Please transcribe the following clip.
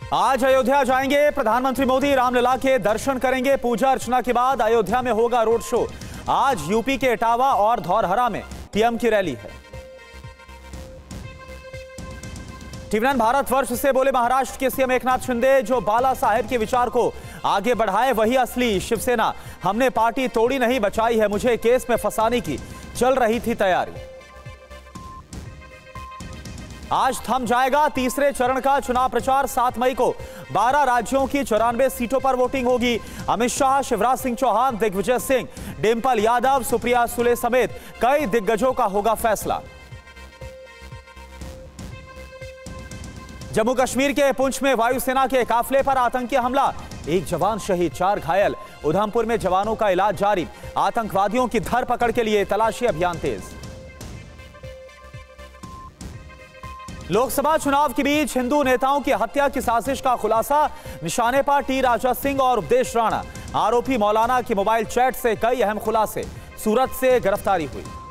आज अयोध्या जाएंगे प्रधानमंत्री मोदी। रामलला के दर्शन करेंगे। पूजा अर्चना के बाद अयोध्या में होगा रोड शो। आज यूपी के इटावा और धौरहरा में पीएम की रैली है। टीवी9 भारतवर्ष से बोले महाराष्ट्र के सीएम एकनाथ शिंदे, जो बाला साहेब के विचार को आगे बढ़ाए वही असली शिवसेना। हमने पार्टी तोड़ी नहीं, बचाई है। मुझे केस में फंसाने की चल रही थी तैयारी। आज थम जाएगा तीसरे चरण का चुनाव प्रचार। 7 मई को 12 राज्यों की 94 सीटों पर वोटिंग होगी। अमित शाह, शिवराज सिंह चौहान, दिग्विजय सिंह, डिंपल यादव, सुप्रिया सुले समेत कई दिग्गजों का होगा फैसला। जम्मू कश्मीर के पुंछ में वायुसेना के काफिले पर आतंकी हमला, 1 जवान शहीद, 4 घायल। उधमपुर में जवानों का इलाज जारी। आतंकवादियों की धरपकड़ के लिए तलाशी अभियान तेज। लोकसभा चुनाव के बीच हिंदू नेताओं की हत्या की साजिश का खुलासा। निशाने पर टी राजा सिंह और उपदेश राणा। आरोपी मौलाना के मोबाइल चैट से कई अहम खुलासे। सूरत से गिरफ्तारी हुई।